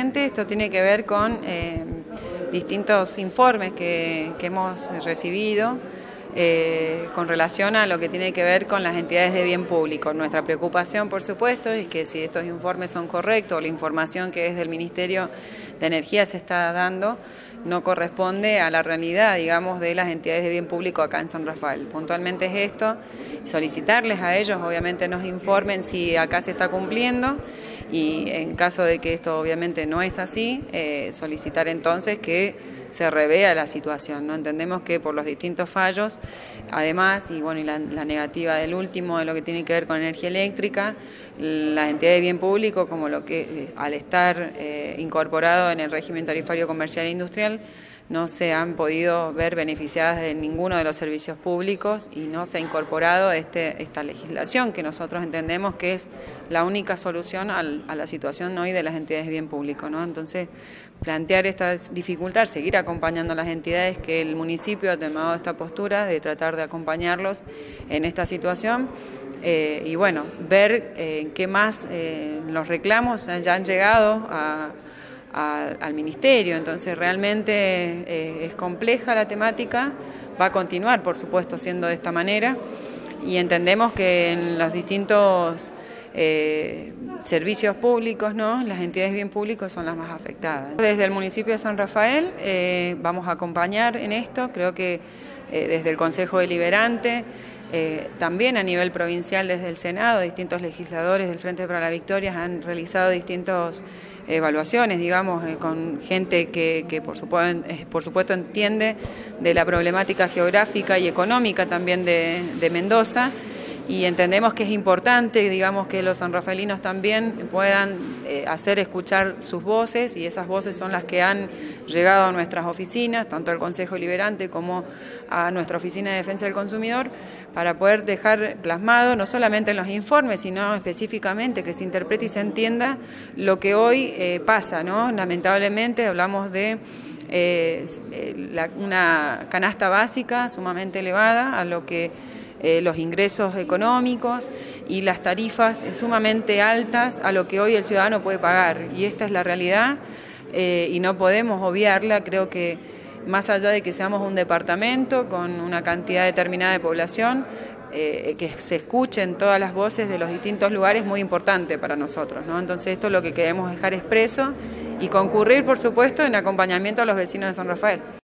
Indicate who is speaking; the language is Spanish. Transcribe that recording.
Speaker 1: puntualmente esto tiene que ver con distintos informes que hemos recibido con relación a lo que tiene que ver con las entidades de bien público. Nuestra preocupación, por supuesto, es que si estos informes son correctos, o la información que desde el Ministerio de Energía se está dando no corresponde a la realidad, digamos, de las entidades de bien público acá en San Rafael. Puntualmente es esto, solicitarles a ellos, obviamente, nos informen si acá se está cumpliendo y en caso de que esto obviamente no es así, solicitar entonces que se revea la situación, ¿no? Entendemos que por los distintos fallos, además, y bueno, y la negativa del último, de lo que tiene que ver con energía eléctrica, las entidades de bien público, como lo que al estar incorporado en el régimen tarifario comercial e industrial, no se han podido ver beneficiadas de ninguno de los servicios públicos y no se ha incorporado esta legislación que nosotros entendemos que es la única solución a la situación hoy de las entidades de bien público, ¿no? Entonces, plantear esta dificultad, seguir acompañando a las entidades, que el municipio ha tomado esta postura de tratar de acompañarlos en esta situación y bueno, ver qué más los reclamos ya han llegado al Ministerio. Entonces realmente es compleja la temática, va a continuar por supuesto siendo de esta manera y entendemos que en los distintos servicios públicos, ¿no?, las entidades bien públicos son las más afectadas. Desde el municipio de San Rafael vamos a acompañar en esto, creo que desde el Consejo Deliberante, también a nivel provincial desde el Senado, distintos legisladores del Frente para la Victoria han realizado distintas evaluaciones, digamos, con gente que por supuesto entiende de la problemática geográfica y económica también de Mendoza, y entendemos que es importante, digamos, que los sanrafaelinos también puedan hacer escuchar sus voces, y esas voces son las que han llegado a nuestras oficinas, tanto al Consejo Deliberante como a nuestra Oficina de Defensa del Consumidor, para poder dejar plasmado no solamente en los informes, sino específicamente que se interprete y se entienda lo que hoy pasa, ¿no? Lamentablemente hablamos de una canasta básica sumamente elevada a lo que los ingresos económicos y las tarifas sumamente altas a lo que hoy el ciudadano puede pagar, y esta es la realidad y no podemos obviarla. Creo que más allá de que seamos un departamento con una cantidad determinada de población, que se escuchen todas las voces de los distintos lugares es muy importante para nosotros, ¿no? Entonces esto es lo que queremos dejar expreso y concurrir, por supuesto, en acompañamiento a los vecinos de San Rafael.